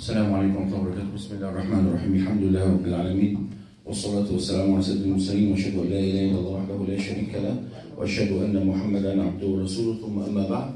السلام عليكم ورحمة الله وبركاته. بسم الله الرحمن الرحيم. الحمد لله رب العالمين والصلاة والسلام على سيد المرسلين، وأشهد أن لا إله إلا الله وحده لا شريك له، وأشهد أن محمدا عبده ورسوله، ثم أما بعد.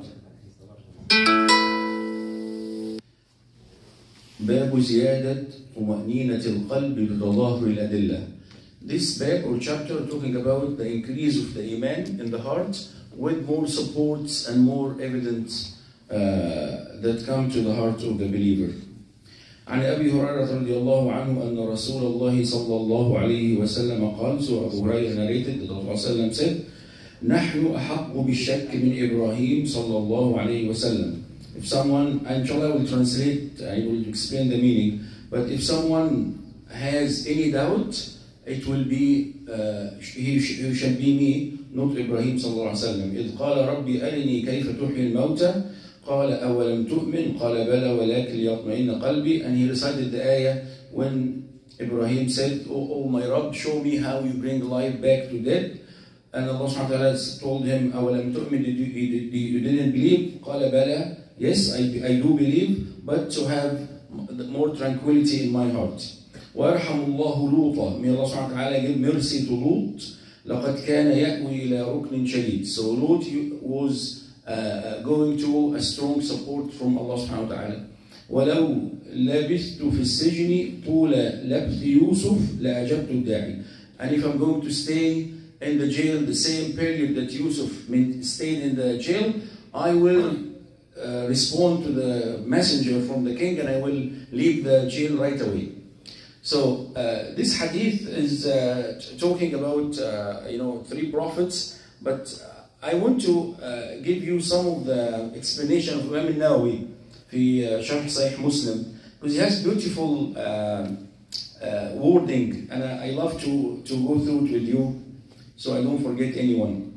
باب زيادة طمأنينة القلب بتظاهر الأدلة. This bab or chapter talking about the increase of the iman in the heart with more supports and more evidence that come to the heart of the believer. عن أبي هريرة رضي الله عنه أن رسول الله صلى الله عليه وسلم قال, so Abu Hurairah narrated that Rasulullah said, نحن أحق بالشك من إبراهيم صلى الله عليه وسلم. If someone, inshallah I will translate, I will explain the meaning, but if someone has any doubt, it will be, he should be me, not Ibrahim صلى الله عليه وسلم. إذ قال ربي أرني كيف تحيي الموتى قال أولم تؤمن قال بلى ولكن ليطمئن قلبي. And he recited the ayah when Ibrahim said, oh my Rabb, show me how you bring life back to death. And Allah subhanahu wa ta'ala told him, أولم تؤمن, you didn't believe? قال بلى, yes, I do believe, but to have more tranquility in my heart. ويرحم الله لوطا, may Allah subhanahu wa ta'ala give mercy to Lut. لقد كان يأوي إلى ركن شديد. So Lut was going to a strong support from Allah subhanahu wa ta'ala. ولو لبثت في السجن طول لبث يوسف لأجبت الداعي. And if I'm going to stay in the jail the same period that Yusuf stayed in the jail, I will respond to the messenger from the king and I will leave the jail right away. So this hadith is talking about three prophets, but I want to give you some of the explanation of Imam al-Nawawi في شرح صحيح Muslim, because he has beautiful wording, and I love to go through it with you so I don't forget anyone.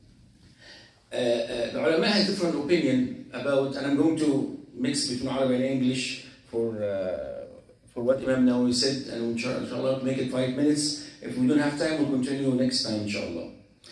The ulama has different opinion about, and I'm going to mix between Arabic and English for what Imam Nawawi said, and inshallah make it 5 minutes. If we don't have time, we'll continue next time inshallah.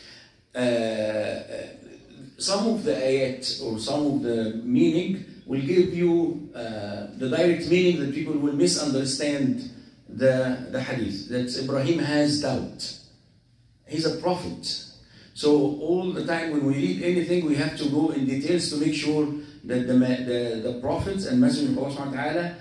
Some of the ayat or some of the meaning will give you the direct meaning that people will misunderstand the hadith, that Ibrahim has doubt. He's a prophet. So all the time when we read anything, we have to go in details to make sure that the prophets and Messenger of Allah subhanahu wa ta'ala,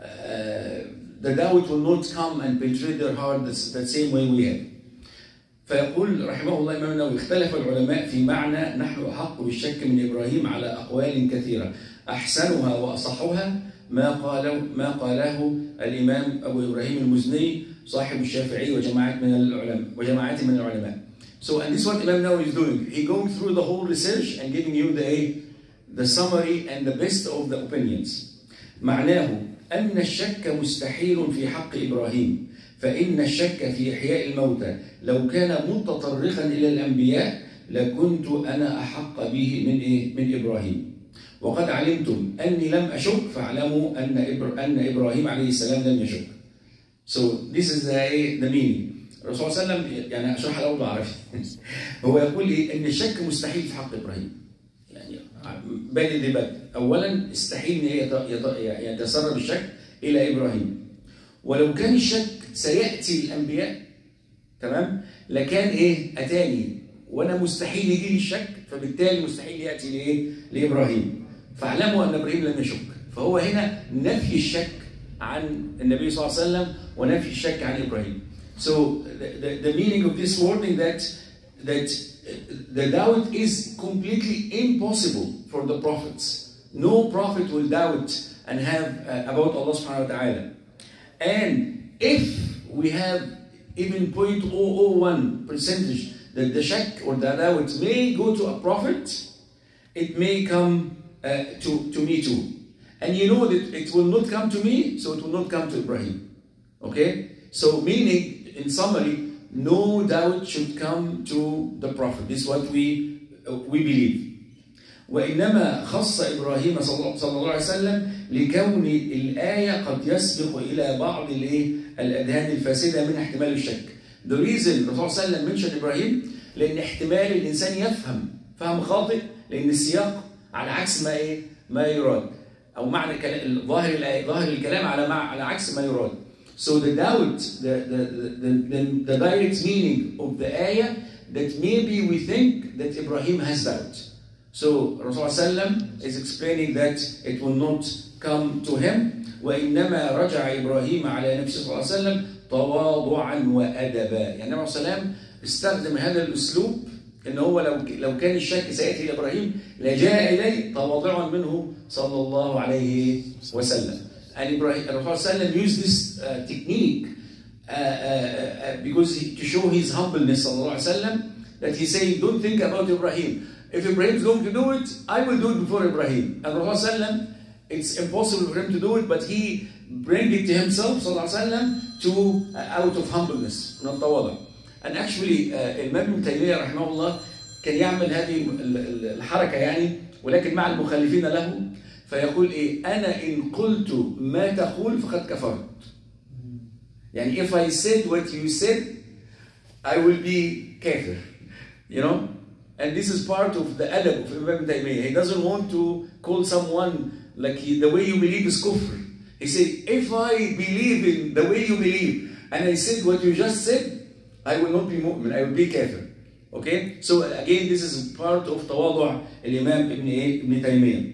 the doubt will not come and penetrate their heart the same way we have. فيقول رحمه الله الإمام النووي اختلف العلماء في معنى نحن أحق بالشك من إبراهيم على أقوال كثيرة أحسنها وأصحها ما قاله الإمام أبو إبراهيم المزني صاحب الشافعي وجماعات من العلماء. So, and this is what Imam Nawawi is doing. He going through the whole research and giving you the summary and the best of the opinions. معناه أن الشك مستحيل في حق إبراهيم، فإن الشك في إحياء الموتى لو كان متطرقا إلى الأنبياء لكنت أنا أحق به من إبراهيم. وقد علمتم أني لم أشك فاعلموا أن إبراهيم عليه السلام لم يشك. So this is the meaning. الرسول صلى الله عليه وسلم يعني أشرح الأول بعرفي. هو يقول إن الشك مستحيل في حق إبراهيم. يعني بدء أولا استحيل أن يتسرب الشك إلى إبراهيم. ولو كان الشك سيأتي الأنبياء تمام لكان أتاني وأنا مستحيل يجي لي الشك، فبالتالي مستحيل يأتي لإبراهيم. فاعلموا أن إبراهيم لم يشك. فهو هنا نفي الشك عن النبي صلى الله عليه وسلم ونفي الشك عن إبراهيم. So the meaning of this wording that the doubt is completely impossible for the prophets. No prophet will doubt and have about Allah subhanahu wa ta'ala. And if we have even 0.001% that the shak or the doubt may go to a prophet, it may come to me too. And you know that it will not come to me, so it will not come to Ibrahim. Okay? So meaning, in summary, no doubt should come to the prophet. This is what we believe. وإنما خص إبراهيم صلى الله عليه وسلم لكون الآية قد يسبق إلى بعض الأذهان الفاسدة من احتمال الشك. The reason الرسول صلى الله عليه وسلم mentioned إبراهيم لأن احتمال الإنسان يفهم فهم خاطئ، لأن السياق على عكس ما يراد. أو معنى ظاهر الكلام على عكس ما يراد. So the doubt, the direct meaning of the ayah, that maybe we think that Ibrahim has doubt. So Rasulullah is explaining that it will not come to him. وإنما رجع إبراهيم على نفسه صلى الله عليه وسلم تواضعا وأدبا. يعني النبي صلى الله عليه وسلم استخدم هذا الأسلوب إن هو لو كان الشك سيأتي لإبراهيم لجاء إليه تواضعا منه صلى الله عليه وسلم. And Ibrahim, Rasulullah used this technique because to show his humbleness sallallahu alaihi wasallam, that he saying, don't think about Ibrahim. If Ibrahim is going to do it, I will do it before Ibrahim. And Rasulullah, it's impossible for him to do it, but he bring it to himself sallallahu alaihi wasallam to out of humbleness, not tawada. And actually Imam Ibn Taymiyyah رحمه الله كان يعمل هذه الحركة يعني، ولكن مع المخالفين له، فيقول إيه؟ أنا إن قلت ما تقول فقد كفرت. يعني if I said what you said, I will be kafir. You know? And this is part of the adab of Imam Taymiyyah. He doesn't want to call someone like the way you believe is kufr. He said, if I believe in the way you believe, and I said what you just said, I will not be mu'min, I will be kafir. Okay? So again, this is part of tawadu' al-Imam Ibn Taymiyyah.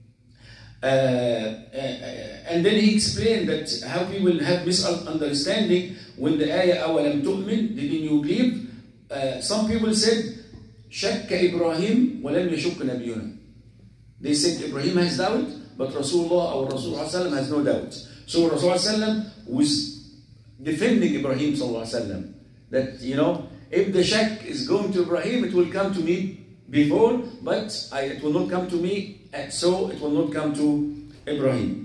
And then he explained that how people have misunderstanding when the ayah أَوَلَمْ تُؤْمِنْ, didn't you believe? Some people said شَكَّ إِبْرَاهِيم وَلَمْ يَشُكَّ نَبِيُّنَا. They said Ibrahim has doubt, but Rasulullah or Rasulullah has no doubt. So Rasulullah was defending Ibrahim sallallahu alaihi wasallam, that, you know, if the shak is going to Ibrahim, it will come to me before, but it will not come to me, and so it will not come to Ibrahim.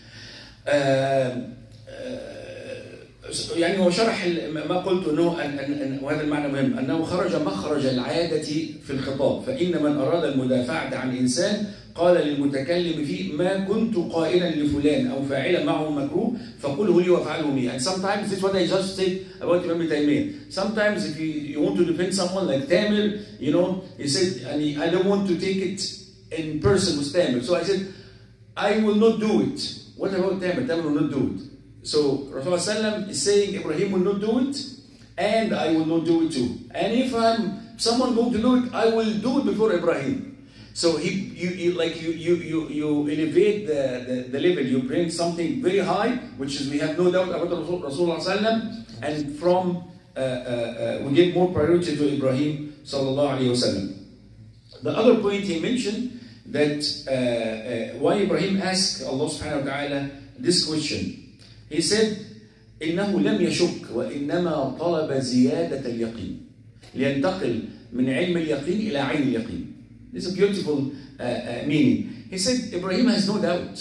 يعني هو شرح ما قلت انه وهذا المعنى مهم، انه خرج مخرج العاده في الخطاب، فان من اراد المدافعه عن انسان قال للمتكلم فيه ما كنت قائلا لفلان او فاعلا معه مكروه فقله لي وافعله لي. And sometimes this is what I just said about Imam Taymiyyah. Sometimes if you want to defend someone like Tamir, you know, he said, and I don't want to take it in person with Tamir, so I said I will not do it. What about Tamir? Tamir will not do it. So Rasulullah is saying Ibrahim will not do it, and I will not do it too. And if someone going to do it, I will do it before Ibrahim. So you elevate the level. You bring something very high, which is we have no doubt about Rasulullah, and from we give more priority to Ibrahim sallallahu alaihi wasallam. The other point he mentioned that why Ibrahim asked Allah subhanahu wa ta'ala this question. He said, إنه لم يشك وإنما طلب زيادة اليقين لينتقل من علم اليقين إلى عين اليقين. This is a beautiful meaning. He said Ibrahim has no doubt,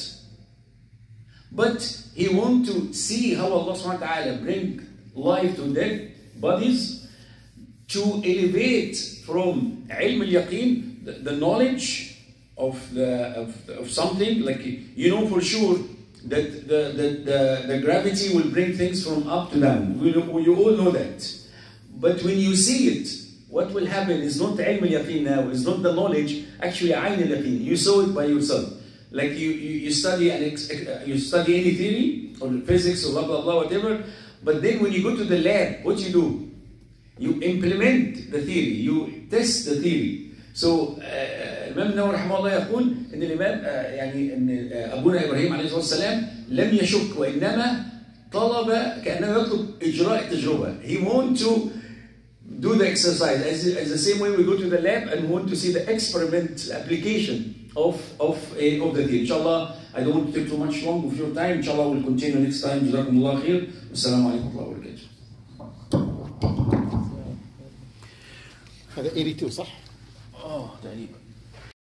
but he wants to see how Allah subhanahu wa ta'ala bring life to dead bodies to elevate from ilm al-yaqeen, the knowledge of something, like you know for sure that the gravity will bring things from up to down. You all know that. But when you see it, what will happen is not ilm al-yaqeen now, it's not the knowledge, actually ayn al-yaqeen. You saw it by yourself. Like you study any theory, or physics, or blah, blah, blah, whatever, but then when you go to the lab, what you do? You implement the theory, you test the theory. So الإمام النووي رحمه الله يقول إن الإمام يعني إن أبونا إبراهيم عليه الصلاة والسلام لم يشك وإنما طلب كأنه يطلب إجراء التجربة. He want to do the exercise as the same way we go to the lab and want to see the experiment application of the theory. Inshallah, I don't want to take too much long of your time. Inshallah, we'll continue next time. جزاكم الله خير. والسلام عليكم ورحمة الله وبركاته. هذا 82 صح؟ تقريبا.